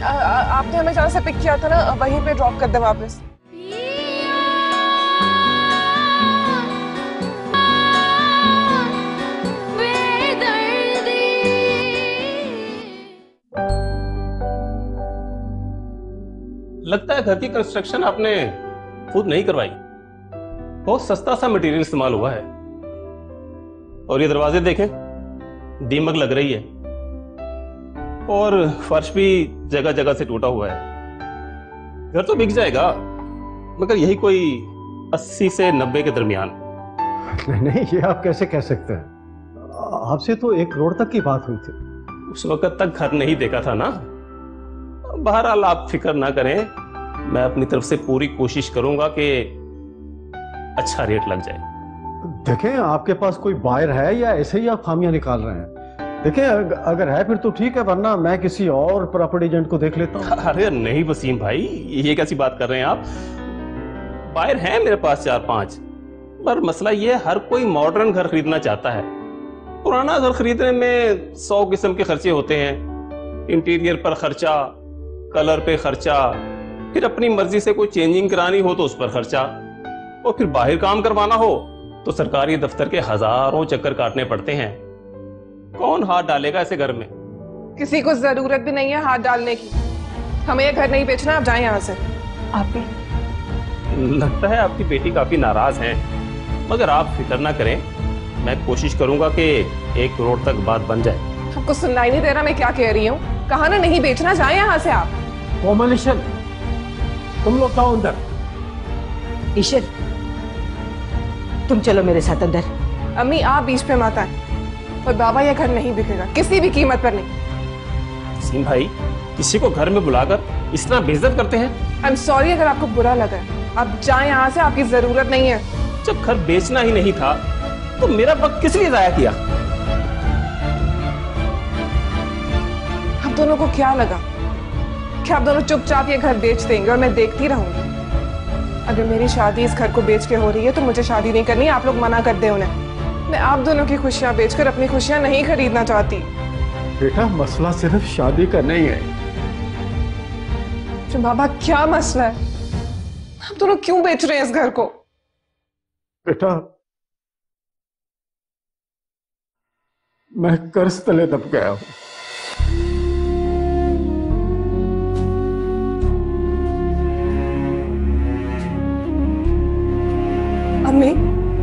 आपने हमें जहाँ से पिक किया था ना, वहीं पे ड्रॉप कर दे वापस। लगता है घर की कंस्ट्रक्शन आपने खुद नहीं करवाई, बहुत सस्ता सा मटेरियल इस्तेमाल हुआ है। और ये दरवाजे देखें, दीमक लग रही है और फर्श भी जगह जगह से टूटा हुआ है। घर तो बिक जाएगा, मगर यही कोई 80 से 90 के दरमियान। नहीं, ये आप कैसे कह सकते हैं? आपसे तो 1 करोड़ तक की बात हुई थी। उस वक्त तक घर नहीं देखा था ना। बहरहाल आप फिक्र ना करें, मैं अपनी तरफ से पूरी कोशिश करूंगा कि अच्छा रेट लग जाए। देखें, आपके पास कोई बायर है या ऐसे ही आप खामियां निकाल रहे हैं? देखें, अगर है फिर तो ठीक है, वरना मैं किसी और प्रॉपर्टी एजेंट को देख लेता हूं। अरे नहीं वसीम भाई, ये कैसी बात कर रहे हैं आप? बायर हैं मेरे पास 4-5, पर मसला ये हर कोई मॉडर्न घर खरीदना चाहता है। पुराना घर खरीदने में 100 किस्म के खर्चे होते हैं। इंटीरियर पर खर्चा, कलर पे खर्चा, फिर अपनी मर्जी से कोई चेंजिंग करानी हो तो उस पर खर्चा, और फिर बाहर काम करवाना हो तो सरकारी दफ्तर के हजारों चक्कर काटने पड़ते हैं। कौन हाथ डालेगा ऐसे घर में? किसी को जरूरत भी नहीं है हाथ डालने की। हमें ये घर नहीं बेचना, आप जाएं यहाँ से। आप भी। लगता है आपकी बेटी काफी नाराज है, मगर आप फिक्र ना करें, मैं कोशिश करूंगा कि 1 करोड़ तक बात बन जाए। आपको सुनाई नहीं दे रहा मैं क्या कह रही हूँ? कहा ना नहीं बेचना, जाए यहाँ से आप। कोमल, ईशर, तुम लोग आओ अंदर। ईशर, तुम चलो मेरे साथ अंदर। अम्मी आप बीच पे मत आए। और बाबा ये घर नहीं बिकेगा, किसी भी कीमत पर नहीं। वसीम भाई, किसी को घर में बुलाकर इस तरह बेइज्जत करते हैं? आई एम सॉरी अगर आपको बुरा लगा है। आप जाएं यहाँ से, आपकी जरूरत नहीं है। जब घर बेचना ही नहीं था तो मेरा वक्त किस लिए जाया किया? आप दोनों को क्या लगा कि आप दोनों चुपचाप ये घर बेच देंगे और मैं देखती रहूंगी? अगर मेरी शादी इस घर को बेच के हो रही है तो मुझे शादी नहीं करनी। आप लोग मना कर दे उन्हें। मैं आप दोनों की खुशियां बेचकर अपनी खुशियां नहीं खरीदना चाहती। बेटा, मसला सिर्फ शादी का नहीं है। तो बाबा क्या मसला है? आप दोनों क्यों बेच रहे हैं इस घर को? बेटा, मैं कर्ज तले दब गया हूं। अम्मी,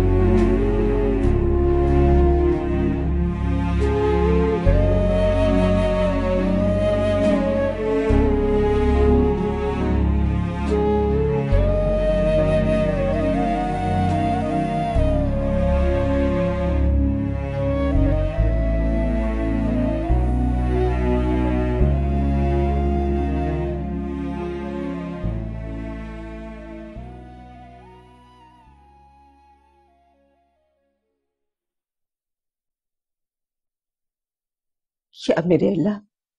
या मेरे अल्लाह,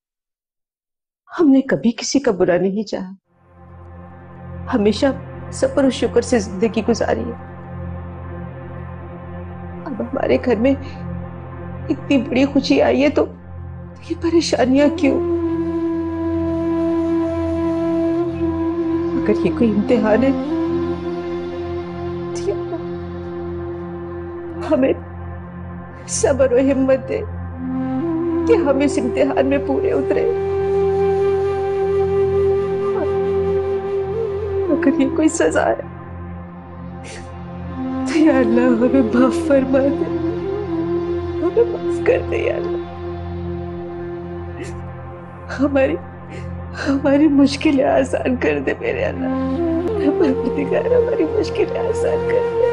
हमने कभी किसी का बुरा नहीं चाहा, हमेशा सब्र और शुक्र से जिंदगी गुजारी है। अब हमारे घर में इतनी बड़ी खुशी आई है तो ये परेशानियां क्यों? अगर ये कोई इम्तिहान है तो हमें सब्र और हिम्मत दे कि हम इस इम्तिहान में पूरे उतरे। अगर ये कोई सजा है तो या अल्लाह हमें माफ फरमा दे, हमें माफ कर दे या अल्लाह। हमारी मुश्किलें आसान कर दे मेरे अल्लाह। परवरदिगार, हमारी मुश्किलें आसान कर दे।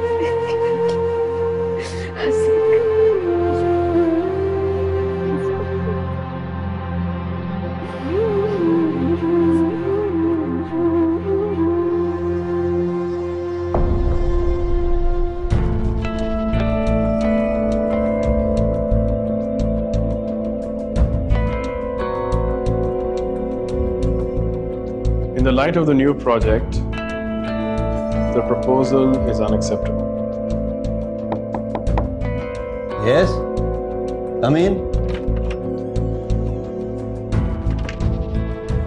In the light of the new project, the proposal is unacceptable. Yes, come in.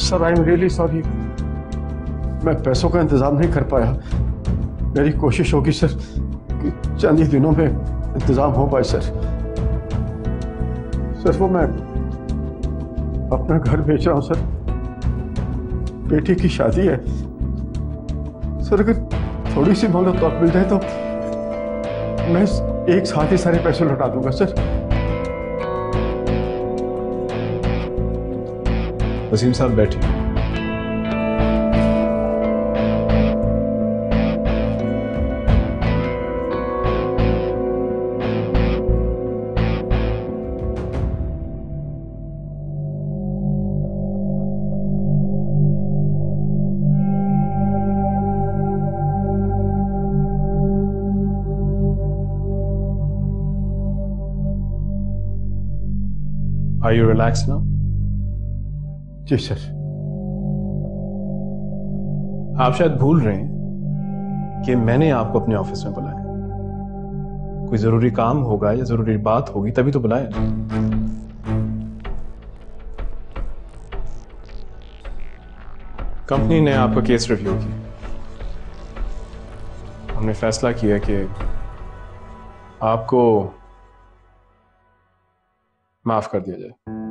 Sir I am really sorry, मैं पैसों का इंतजाम नहीं कर पाया। मेरी कोशिश होगी सर कि चंद ही दिनों में इंतजाम हो पाए सर। सर वो मैं अपना घर बेच रहा हूं सर, बेटी की शादी है सर। अगर थोड़ी सी मोहलत और मिल जाए तो मैं एक साथ ही सारे पैसे लौटा दूंगा सर। वसीम साहब बैठिए। Are you relaxed now? जी सर। आप शायद भूल रहे हैं कि मैंने आपको अपने ऑफिस में बुलाया। कोई जरूरी काम होगा या जरूरी बात होगी तभी तो बुलाया। कंपनी ने आपका केस रिव्यू किया। हमने फैसला किया कि आपको माफ कर दिया जाए।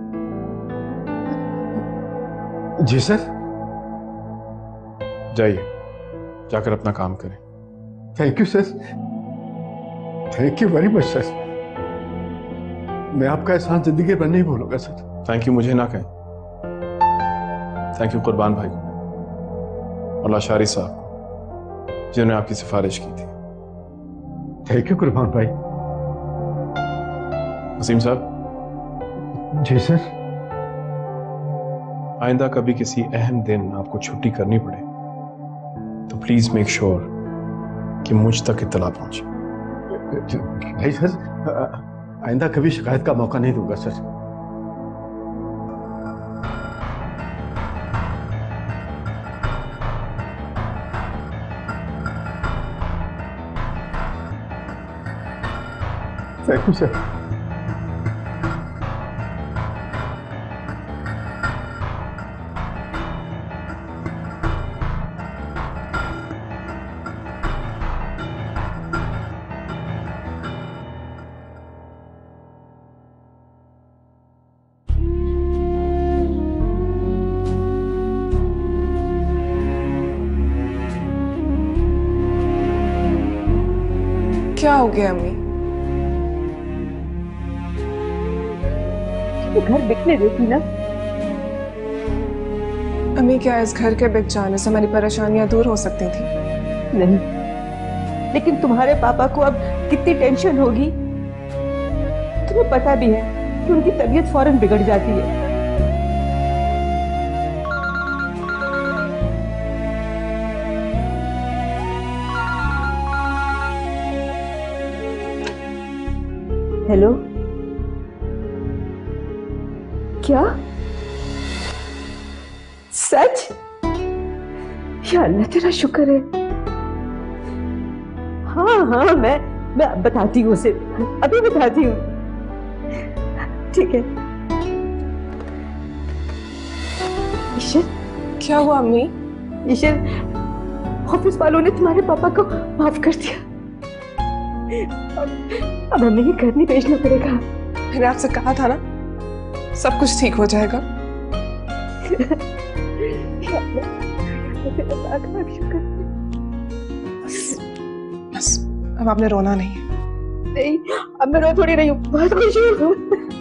जी सर। जाइए, जाकर अपना काम करें। Thank you sir, thank you very much sir. मैं आपका एहसान जिंदगी भर नहीं भूलूंगा सर। थैंक यू मुझे ना कहें, थैंक यू कुर्बान भाई को और लाशारी साहब को जिन्होंने आपकी सिफारिश की थी। थैंक यू कुर्बान भाई। वसीम साहब। जी सर। आइंदा कभी किसी अहम दिन आपको छुट्टी करनी पड़े तो प्लीज मेक श्योर कि मुझ तक इत्तला पहुंचे। नहीं सर, आइंदा कभी शिकायत का मौका नहीं दूंगा सर। Thank you sir. क्या हो गया अम्मी? घर बिकने देती ना। अम्मी क्या इस घर के बिक जाने से हमारी परेशानियां दूर हो सकती थी? नहीं, लेकिन तुम्हारे पापा को अब कितनी टेंशन होगी। तुम्हें पता भी है कि उनकी तबीयत फौरन बिगड़ जाती है। हेलो, क्या सच? या अल्लाह तेरा शुक्र है। हाँ हाँ, मैं बताती हूँ उसे, अभी बताती हूँ। ठीक है। ईशर। क्या हुआ अम्मी? ईशर, ऑफिस वालों ने तुम्हारे पापा को माफ कर दिया। अब हमें ही घर नहीं भेजना पड़ेगा। मैंने आपसे कहा था ना, सब कुछ ठीक हो जाएगा। बस अब आपने रोना नहीं है। नहीं, अब मैं रो थोड़ी रही हूँ, बहुत खुश हूँ।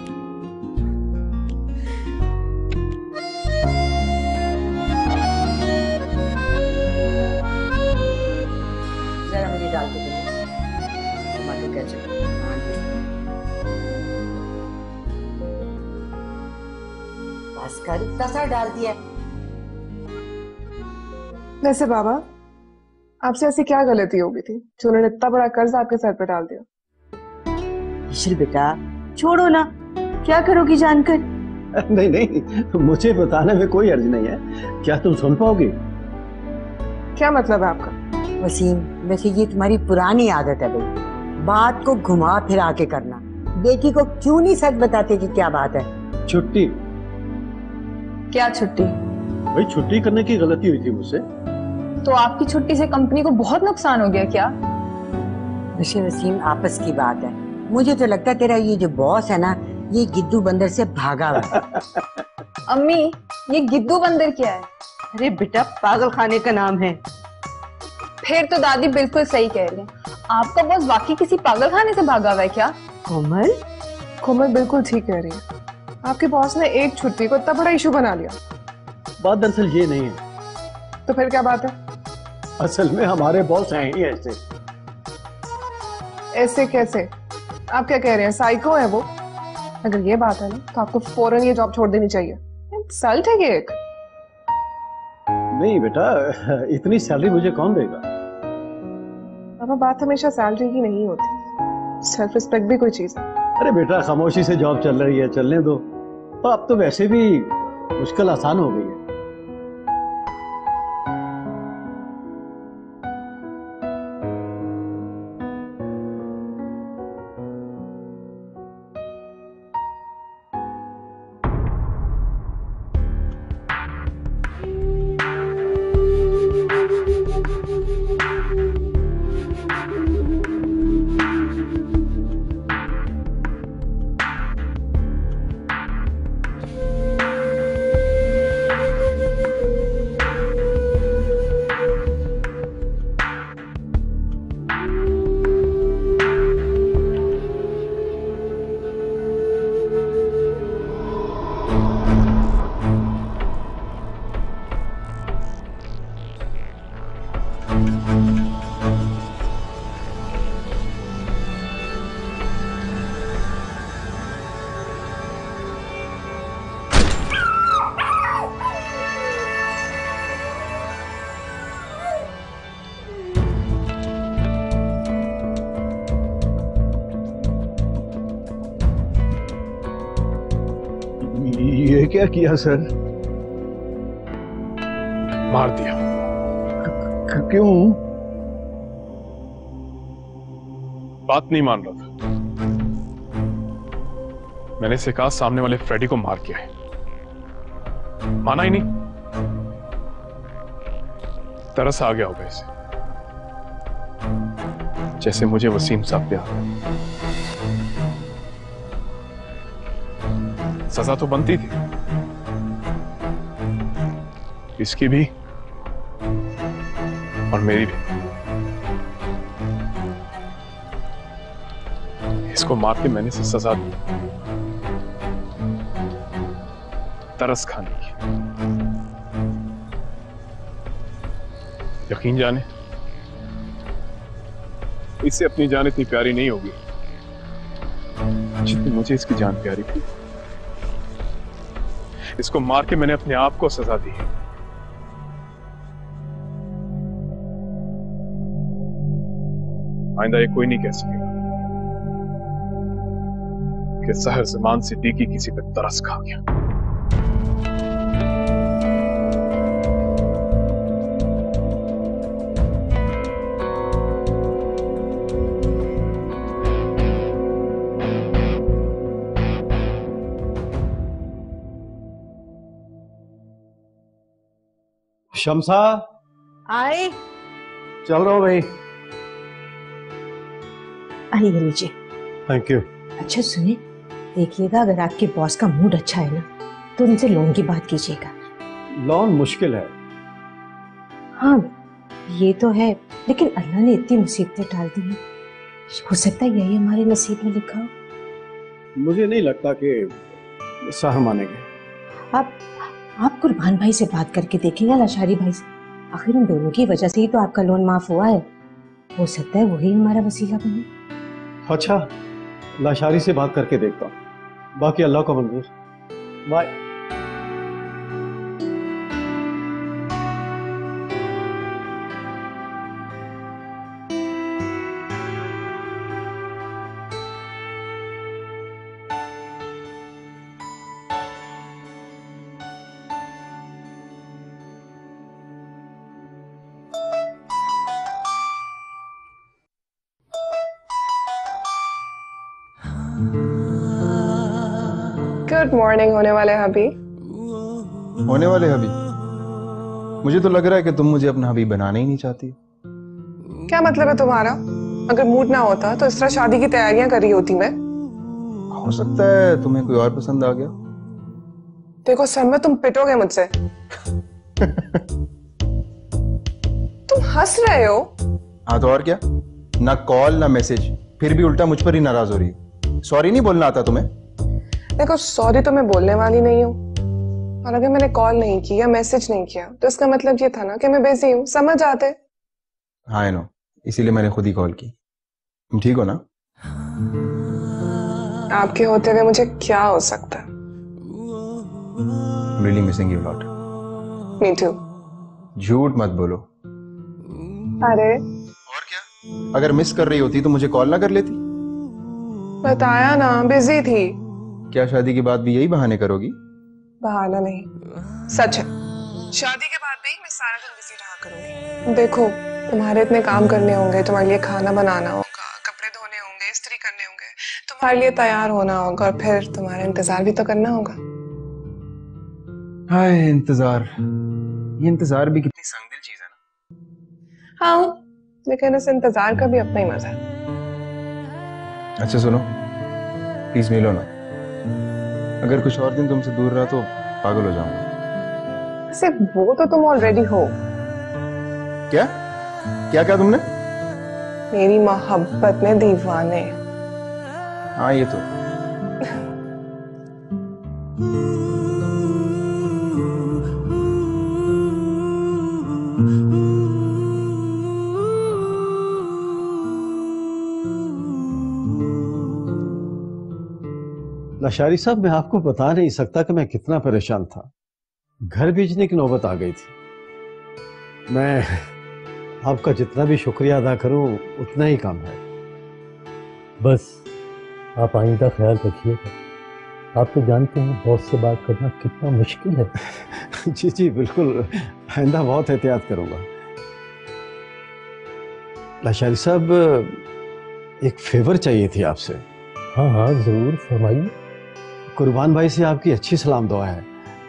जरा मुझे डाल के दो। टमाटर केचप। बस कर, इतना सा डाल दिया। वैसे बाबा, आपसे ऐसी क्या गलती हो गई थी जो उन्होंने इतना बड़ा कर्ज आपके सर पे डाल दिया? ईशर बेटा, छोड़ो ना, क्या करोगी जानकर? नहीं नहीं, मुझे बताने में कोई अर्ज नहीं है। क्या तुम सुन पाओगी? क्या मतलब है आपका? वसीम, वैसे ये तुम्हारी पुरानी आदत है भाई, बात को घुमा फिरा के करना। बेटी को क्यों नहीं सच बताते कि क्या बात है? छुट्टी। क्या छुट्टी? भाई छुट्टी करने की गलती हुई थी मुझसे। तो आपकी छुट्टी से कंपनी को बहुत नुकसान हो गया क्या? वैसे वसीम, आपस की बात है। मुझे तो लगता है तेरा ये जो बॉस है ना, ये गिद्दू बंदर से भागा हुआ है। अम्मी, ये गिद्दू बंदर क्या है? अरे बेटा, पागल खाने का नाम है। फिर तो दादी बिल्कुल सही कह रही है। आपका बॉस वाकई किसी पागल खाने से भागा हुआ है क्या? कोमल, कोमल बिल्कुल ठीक कह रही है। आपके बॉस ने एक छुट्टी को इतना बड़ा इशू बना लिया। बात दरअसल ये नहीं है। तो फिर क्या बात है? असल में हमारे बॉस हैं ही ऐसे। ऐसे कैसे? आप क्या कह रहे हैं, साइको है वो? अगर ये बात है ना, तो आपको फौरन ये जॉब छोड़ देनी चाहिए। इंसल्ट है ये एक। नहीं बेटा, इतनी सैलरी मुझे कौन देगा? अब बात हमेशा सैलरी की नहीं होती, सेल्फ रिस्पेक्ट भी कोई चीज है। अरे बेटा, खामोशी से जॉब चल रही है, चलने दो। तो अब तो वैसे भी मुश्किल आसान हो गई है। ये क्या किया सर? मार दिया। क्यों? बात नहीं मान रहा था। मैंने इसे कहा सामने वाले फ्रेडी को मार किया है, माना ही नहीं। तरस आ गया होगा इसे, जैसे मुझे वसीम साहब पे आ गया। सजा तो बनती थी, इसकी भी और मेरी भी। इसको मार के मैंने इसे सजा दी, तरस खाने की। यकीन जाने इससे अपनी जान इतनी प्यारी नहीं होगी जितनी मुझे इसकी जान प्यारी थी। इसको मार के मैंने अपने आप को सजा दी। आइंदा ये कोई नहीं कह सकेगा कि सहर ज़मान सिद्दीकी किसी पे तरस खा गया। शमसा, आए चल रहा हूं भाई। आइए नीचे। Thank you. अच्छा सुनिए, देखिएगा अगर आपके बॉस का मूड अच्छा है ना, तो उनसे लोन की बात कीजिएगा। लोन मुश्किल है। हाँ ये तो है, लेकिन अल्लाह ने इतनी मुसीबतें डाल दी हैं, हो सकता है यही हमारे नसीब में लिखा हो। मुझे नहीं लगता कि सह मानेंगे। आप कुर्बान भाई से बात करके देखेंगे, लाशारी भाई से। आखिर उन दोनों की वजह से ही तो आपका लोन माफ हुआ है। हो सकता है वही हमारा वसीला बने। अच्छा, लाशारी से बात करके देखता हूँ, बाकी अल्लाह को मंजूर। बाय। गुड मॉर्निंग होने वाले हबी। होने वाले हबी? मुझे तो लग रहा है कि तुम मुझे अपना हबीब बनाना ही नहीं चाहती। क्या मतलब है तुम्हारा? अगर मूड ना होता तो इस तरह शादी की तैयारियां करी होती मैं। हो सकता है तुम्हें कोई और पसंद आ गया। देखो सर में तुम पिटोगे मुझसे। तुम हंस रहे हो। हाँ तो और क्या, ना कॉल ना मैसेज, फिर भी उल्टा मुझ पर ही नाराज हो रही है। सॉरी नहीं बोलना आता तुम्हें? देखो सॉरी तो मैं बोलने वाली नहीं हूँ, और अगर मैंने कॉल नहीं किया, मैसेज नहीं किया, तो इसका मतलब ये था ना कि मैं बिजी हूँ। समझ आते? हाँ आई नो, इसीलिए मैंने खुद ही कॉल की। तुम ठीक हो ना? आपके होते हुए मुझे क्या हो सकता है? Really missing you lot. Me too. झूठ मत बोलो। अरे और क्या, अगर मिस कर रही होती तो मुझे कॉल ना कर लेती? बताया ना, बिजी थी। क्या शादी के बाद भी यही बहाने करोगी? बहाना नहीं, सच है। शादी के बाद भी मैं सारा दिन बिजी रहा करूंगी। देखो तुम्हारे इतने काम करने होंगे, तुम्हारे लिए खाना बनाना होगा, कपड़े धोने होंगे, इस्त्री करने होंगे, तुम्हारे लिए तैयार होना होगा, और फिर तुम्हारा इंतजार भी तो करना होगा। हाय इंतजार, ये इंतजार भी कितनी संगदिल चीज है ना। हाँ, लेकिन इस इंतजार का भी अपना ही मजा है। अच्छा सुनो, प्लीज मिलो ना। अगर कुछ और दिन तुमसे दूर रहा तो पागल हो जाऊंगा। वैसे वो तो तुम ऑलरेडी हो। क्या क्या क्या तुमने? मेरी मोहब्बत में दीवाने। हाँ ये तो। लाशारी साहब, मैं आपको बता नहीं सकता कि मैं कितना परेशान था। घर भेजने की नौबत आ गई थी। मैं आपका जितना भी शुक्रिया अदा करूं उतना ही कम है। बस आप आइंदा ख्याल रखिएगा। आप तो जानते हैं बॉस से बात करना कितना मुश्किल है। जी जी बिल्कुल, आइंदा बहुत एहतियात करूंगा। लाशारी साहब, एक फेवर चाहिए थी आपसे। हाँ हाँ जरूर फरमाइए। कुर्बान भाई से आपकी अच्छी सलाम दुआ है।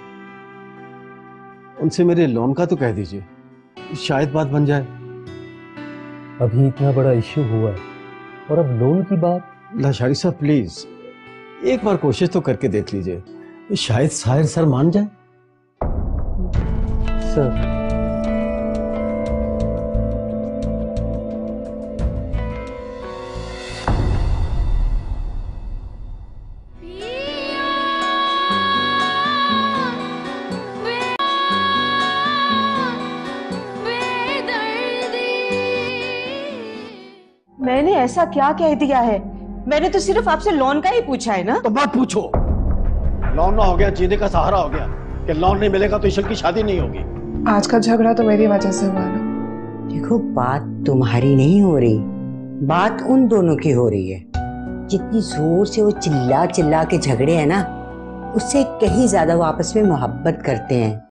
उनसे मेरे लोन का तो कह दीजिए, शायद बात बन जाए। अभी इतना बड़ा इश्यू हुआ है और अब लोन की बात। लाशारी साहब प्लीज एक बार कोशिश तो करके देख लीजिए, शायद साहिर सर मान जाए। सर मैंने ऐसा क्या कह दिया है? मैंने तो सिर्फ आपसे लोन का ही पूछा है ना। तो मत पूछो। लोन ना हो गया जीने का सहारा हो गया कि लोन नहीं मिलेगा तो ईशल की शादी नहीं होगी। आज का झगड़ा तो मेरी वजह से हुआ ना। देखो बात तुम्हारी नहीं हो रही, बात उन दोनों की हो रही है। जितनी जोर से वो चिल्ला चिल्ला के झगड़े हैं ना, उससे कहीं ज्यादा वो आपस में मोहब्बत करते हैं।